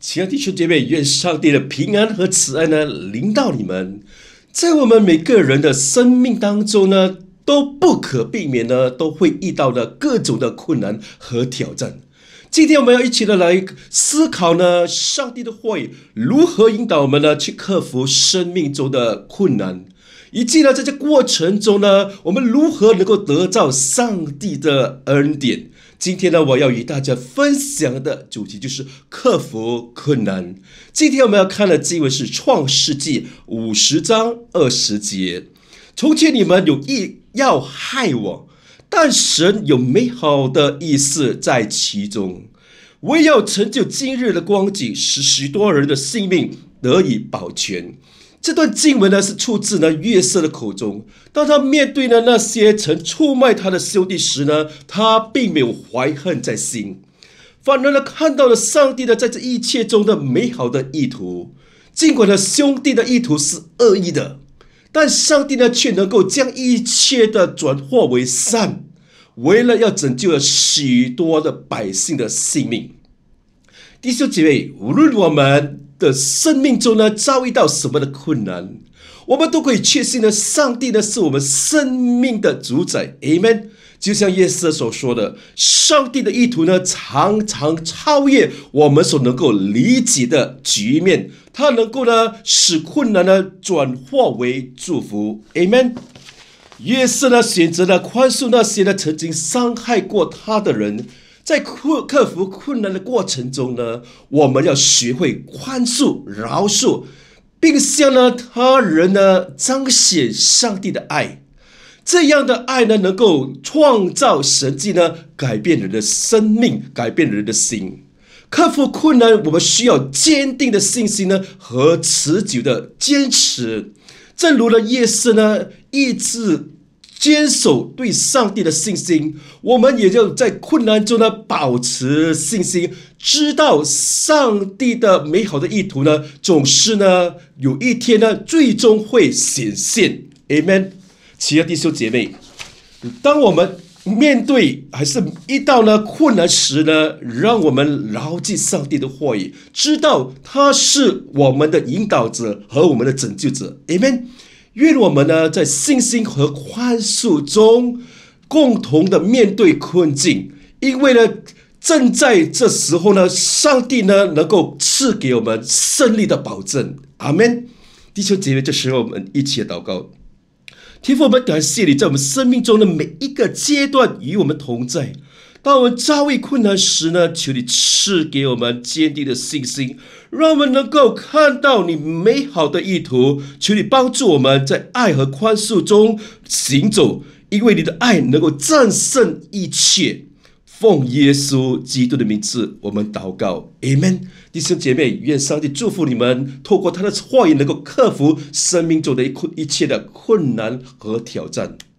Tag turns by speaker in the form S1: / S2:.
S1: 亲爱的弟兄姐妹，愿上帝的平安和慈爱呢临到你们。在我们每个人的生命当中呢，都不可避免呢，都会遇到的各种的困难和挑战。今天我们要一起的来思考呢，上帝的话语如何引导我们呢，去克服生命中的困难，以及呢，在这过程中呢，我们如何能够得到上帝的恩典。今天呢，我要与大家分享的主题就是克服困难。今天我们要看的经文是创世纪50章20节。从前你们有意要害我，但神有美好的意思在其中，为要成就今日的光景，使许多人的性命得以保全。这段经文呢，是出自约瑟的口中。当他面对那些曾出卖他的兄弟时呢，他并没有怀恨在心，反而看到了上帝在这一切中的美好的意图。尽管兄弟的意图是恶意的，但上帝却能够将一切的转化为善，为了要拯救了许多的百姓的性命。弟兄姐妹，无论我们的生命中遭遇到什么的困难，我们都可以确信上帝是我们生命的主宰。 Amen。 就像耶稣所说的，上帝的意图常常超越我们所能够理解的局面，它能够使困难转化为祝福。 Amen。 耶稣选择了宽恕那些曾经伤害过他的人。在克服困难的过程中我们要学会宽恕、饶恕，并向他人彰显上帝的爱。这样的爱能够创造神迹改变人的生命，改变人的心。克服困难，我们需要坚定的信心和持久的坚持。正如耶稣一直坚守对上帝的信心，我们也要在困难中保持信心，知道上帝的美好的意图总是有一天最终会显现。 Amen。 亲爱的弟兄姐妹，当我们面对还是遇到困难时让我们牢记上帝的话语，知道他是我们的引导者和我们的拯救者。 Amen。愿我们在信心和宽恕中共同的面对困境，因为正在这时候上帝能够赐给我们胜利的保证。阿们。弟兄姐妹，这时候我们一起祷告。天父，我们感谢你在我们生命中的每一个阶段与我们同在。当我们遭遇困难时求你赐给我们坚定的信心，让我们能够看到你美好的意图。求你帮助我们在爱和宽恕中行走，因为你的爱能够战胜一切。奉耶稣基督的名字我们祷告， Amen。 弟兄姐妹，愿上帝祝福你们，透过他的话语能够克服生命中的一切的困难和挑战。